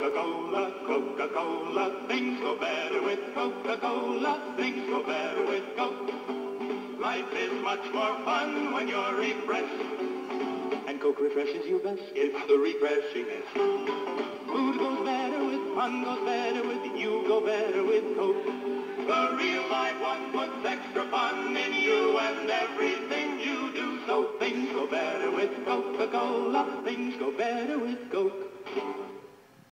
Coca-Cola, Coca-Cola. Things go better with Coca-Cola. Things go better with Coke. Life is much more fun when you're refreshed. And Coke refreshes you best. It's the refreshingest. Food goes better with fun, goes better with you, go better with Coke. The real life one puts extra fun in you and everything you do. So things go better with Coca-Cola. Things go better with Coke.